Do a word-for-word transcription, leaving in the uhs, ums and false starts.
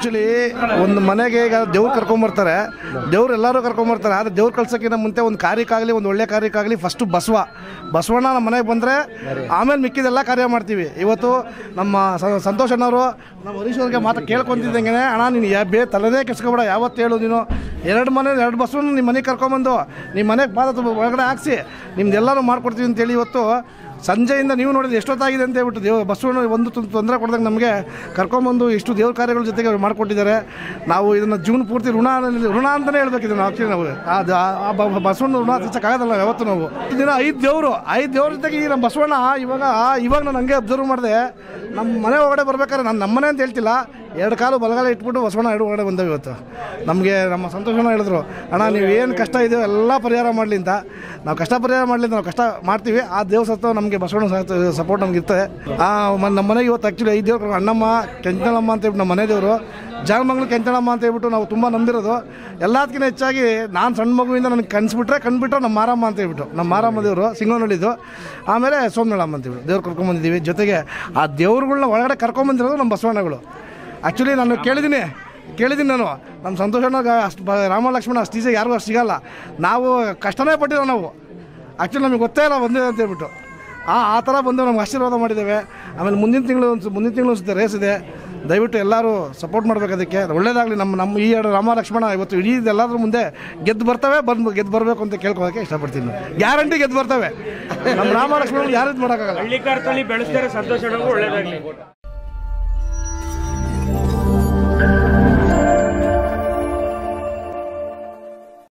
Actually ಒಂದು ಮನೆಗೆ ಈಗ ದೇವ್ರು ಕರ್ಕೊಂಬರ್ತಾರೆ, ದೇವ್ರು ಎಲ್ಲರೂ ಕರ್ಕೊಂಬರ್ತಾರೆ. ಆದರೆ ದೇವ್ರು ಕಳ್ಸೋಕ್ಕಿಂತ ಮುಂಚೆ ಒಂದು ಕಾರ್ಯಕ್ಕಾಗಲಿ ಒಂದು ಒಳ್ಳೆ ಕಾರ್ಯಕ್ಕಾಗಲಿ ಫಸ್ಟು ಬಸವ ಬಸವಣ್ಣ ನಮ್ಮ ಮನೆಗೆ ಬಂದರೆ ಆಮೇಲೆ ಮಿಕ್ಕಿದೆಲ್ಲ ಕಾರ್ಯ ಮಾಡ್ತೀವಿ. ಇವತ್ತು ನಮ್ಮ ಸಂತೋಷ್ ಅಣ್ಣವರು ನಮ್ಮ ಹರೀಶ್ ಅವ್ರಿಗೆ ಮಾತ್ರ ಕೇಳ್ಕೊತಿದ್ದಂಗೆ, ಅಣ್ಣ ನೀನು ಯಾ ಬೇ ತಲೆದೇ ಕೆಸ್ಕೊಬೇಡ, ಯಾವತ್ತು ಹೇಳು ನೀನು ಎರಡು ಮನೆ ಎರಡು ಬಸವನ್ನ ನಿಮ್ಮ ಮನೆಗೆ ಕರ್ಕೊಂಬಂದು ನಿಮ್ಮ ಮನೆಗೆ ಪಾದ ಒಳಗಡೆ ಹಾಕ್ಸಿ ನಿಮ್ದೆಲ್ಲರೂ ಮಾಡ್ಕೊಡ್ತೀವಿ ಅಂತೇಳಿ ಇವತ್ತು ಸಂಜೆಯಿಂದ ನೀವು ನೋಡಿದ್ರೆ ಎಷ್ಟೊತ್ತಾಗಿದೆ ಅಂತ ಹೇಳ್ಬಿಟ್ಟು ದೇವ ಬಸವಣ್ಣ ಒಂದು ತೊಂದರೆ ಕೊಡ್ದಂಗೆ ನಮಗೆ ಕರ್ಕೊಂಬಂದು ಇಷ್ಟು ದೇವ್ರ ಕಾರ್ಯಗಳ ಜೊತೆಗೆ ಅವ್ರು ಮಾಡಿಕೊಟ್ಟಿದ್ದಾರೆ. ನಾವು ಇದನ್ನು ಜೀವನ ಪೂರ್ತಿ ಋಣ ಋಣ ಅಂತಲೇ ಹೇಳ್ಬೇಕಿದೆ ನಾವು. ಆ್ಯಕ್ಚುಲಿ ನಾವು ಆ ಬಸವಣ್ಣ ಋಣ ತೀರ್ಸೋಕ್ಕಾಗೋದಲ್ಲ ಯಾವತ್ತು. ನಾವು ದಿನ ಐದು ದೇವರು ಐದು ದೇವ್ರ ಜೊತೆಗೆ ಈ ನಮ್ಮ ಬಸವಣ್ಣ ಇವಾಗ ಇವಾಗ ನಾನು ಹಂಗೆ ಅಬ್ಸರ್ವ್ ಮಾಡಿದೆ. ನಮ್ಮ ಮನೆ ಒಳಗಡೆ ಬರ್ಬೇಕಾದ್ರೆ ನಾನು ನಮ್ಮನೆ ಅಂತ ಹೇಳ್ತಿಲ್ಲ, ಎರಡು ಕಾಲು ಬಲಗಾಲ ಇಟ್ಬಿಟ್ಟು ಬಸವಣ್ಣ ಎರಡು ಒಳಗಡೆ ಬಂದವು. ಇವತ್ತು ನಮಗೆ ನಮ್ಮ ಸಂತೋಷನ ಹೇಳಿದ್ರು, ಅಣ್ಣ ನೀವು ಏನು ಕಷ್ಟ ಇದೆಯೋ ಎಲ್ಲ ಪರಿಹಾರ ಮಾಡಲಿ ಅಂತ. ನಾವು ಕಷ್ಟ ಪರಿಹಾರ ಮಾಡಲಿ ಅಂತ ನಾವು ಕಷ್ಟ ಮಾಡ್ತೀವಿ. ಆ ದೇವ್ರ ಸತ್ವ ನಮಗೆ ಬಸವಣ್ಣ ಸಪೋರ್ಟ್ ನಮ್ಗೆ ಇರ್ತದೆ. ಆ ನಮ್ಮ ಮನೆಗೆ ಇವತ್ತು ಆ್ಯಕ್ಚುಲಿ ಐದು ದೇವ್ರು, ಅಣ್ಣಮ್ಮ ಕೆಂಚನಮ್ಮ ಅಂತ ಹೇಳ್ಬಿಟ್ಟು ನಮ್ಮ ಮನೆ ದೇವರು, ಜಾಗಮಂಗ್ಳು ಕೆಂಚನಮ್ಮ ಅಂತ ಹೇಳ್ಬಿಟ್ಟು ನಾವು ತುಂಬ ನಂಬಿರೋದು. ಎಲ್ಲದಕ್ಕಿಂತ ಹೆಚ್ಚಾಗಿ ನಾನು ಸಣ್ಣ ಮಗುವಿಂದ ನನಗೆ ಕನ್ಸ್ಬಿಟ್ರೆ ಕಂಡುಬಿಟ್ರೆ ನಮ್ಮ ಮಾರಮ್ಮ ಅಂತ ಹೇಳ್ಬಿಟ್ಟು ನಮ್ಮ ಮಾರಮ್ಮ ದೇವರು ಸಿಂಗನಹಳ್ಳಿದು. ಆಮೇಲೆ ಸೋಮನಳ್ಳಮ್ಮ ಅಂತ ಹೇಳ್ಬಿಟ್ಟು ದೇವ್ರು ಕರ್ಕೊಂಬಂದಿದ್ದೀವಿ. ಜೊತೆಗೆ ಆ ದೇವ್ರುಗಳ್ನ ಒಳಗಡೆ ಕರ್ಕೊಂಬಂದಿರೋದು ನಮ್ಮ ಬಸವಣ್ಣಗಳು. ಆ್ಯಕ್ಚುಲಿ ನಾನು ಕೇಳಿದ್ದೀನಿ ಕೇಳಿದ್ದೀನಿ ನಾನು ನಮ್ಮ ಸಂತೋಷನಾಗ ಅಷ್ಟು ಬ ರಾಮ ಲಕ್ಷ್ಮಣ ಅಷ್ಟು ಈಸಿಯಾಗಿ ಯಾರಿಗೂ ಅಷ್ಟು ಸಿಗೋಲ್ಲ. ನಾವು ಕಷ್ಟನೇ ಪಟ್ಟಿರೋ ನಾವು. ಆ್ಯಕ್ಚುಲಿ ನಮಗೆ ಗೊತ್ತೇ ಇಲ್ಲ ಬಂದಿದೆ ಅಂತ ಹೇಳ್ಬಿಟ್ಟು ಆ ಆ ಥರ ಬಂದು ನಮ್ಗೆ ಆಶೀರ್ವಾದ ಮಾಡಿದ್ದೇವೆ. ಆಮೇಲೆ ಮುಂದಿನ ತಿಂಗಳು ಒಂದು ಮುಂದಿನ ತಿಂಗಳು ಅನಿಸುತ್ತೆ ರೇಸ್ ಇದೆ. ದಯವಿಟ್ಟು ಎಲ್ಲರೂ ಸಪೋರ್ಟ್ ಮಾಡಬೇಕು, ಅದಕ್ಕೆ ಒಳ್ಳೇದಾಗಲಿ. ನಮ್ಮ ನಮ್ಮ ಈ ಎರಡು ರಾಮ ಲಕ್ಷ್ಮಣ ಇವತ್ತು ಇಡೀ ಎಲ್ಲಾದ್ರೂ ಮುಂದೆ ಗೆದ್ದು ಬರ್ತವೆ, ಬಂದು ಗೆದ್ದು ಬರಬೇಕು ಅಂತ ಕೇಳ್ಕೊಳ್ಳೋಕ್ಕೆ ಇಷ್ಟಪಡ್ತೀನಿ. ಗ್ಯಾರಂಟಿ ಗೆದ್ದು ಬರ್ತವೆ. ನಮ್ಮ ರಾಮ ಲಕ್ಷ್ಮಣ ಯಾರು ಇದು ಮಾಡೋಕ್ಕಾಗಲ್ಲ. ಹಳ್ಳಿ ಕಾರ್ತಲ್ಲಿ ಬೆಳೆಸ್ತಾರೆ. ಸಂತೋಷ ಒಳ್ಳೇದಾಗಲಿ.